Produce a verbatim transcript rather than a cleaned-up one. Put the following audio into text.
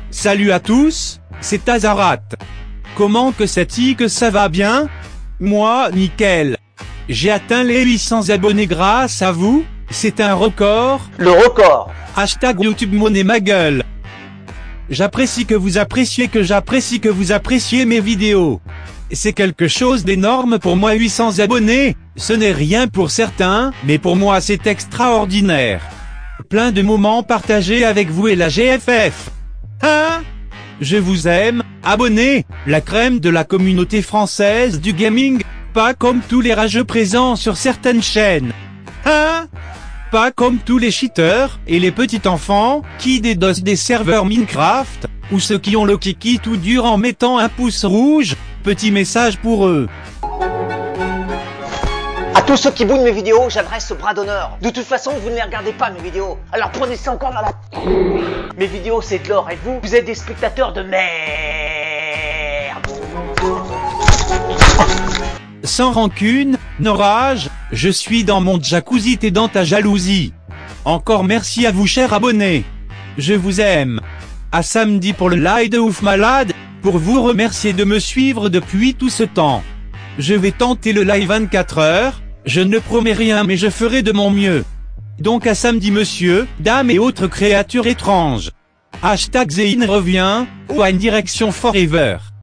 Salut à tous, c'est Azarat. Comment que c'est que ça va bien? Moi, nickel. J'ai atteint les huit cents abonnés grâce à vous, c'est un record. Le record. Hashtag YouTube monnaie ma gueule. J'apprécie que vous appréciez que j'apprécie que vous appréciez mes vidéos. C'est quelque chose d'énorme pour moi, huit cents abonnés, ce n'est rien pour certains, mais pour moi c'est extraordinaire. Plein de moments partagés avec vous et la G F F. Hein? Je vous aime, abonnez, la crème de la communauté française du gaming, pas comme tous les rageux présents sur certaines chaînes. Hein? Pas comme tous les cheaters, et les petits enfants, qui dédosent des serveurs Minecraft, ou ceux qui ont le kiki tout dur en mettant un pouce rouge, petit message pour eux. À tous ceux qui boudent mes vidéos, j'adresse ce bras d'honneur. De toute façon, vous ne les regardez pas mes vidéos, alors prenez ça encore dans la... Mes vidéos c'est de l'or, et vous, vous êtes des spectateurs de merde. Sans rancune, no rage, je suis dans mon jacuzzi, t'es dans ta jalousie. Encore merci à vous chers abonnés. Je vous aime. À samedi pour le live de ouf malade, pour vous remercier de me suivre depuis tout ce temps. Je vais tenter le live vingt-quatre heures, je ne promets rien mais je ferai de mon mieux. Donc à samedi monsieur, dame et autres créatures étranges. Hashtag Zéine revient, ou One Direction Forever.